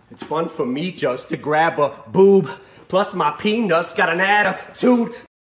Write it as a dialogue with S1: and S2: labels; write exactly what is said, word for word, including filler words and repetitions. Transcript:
S1: It's fun for me just to grab a boob. Plus my pea-nuss got an attitude.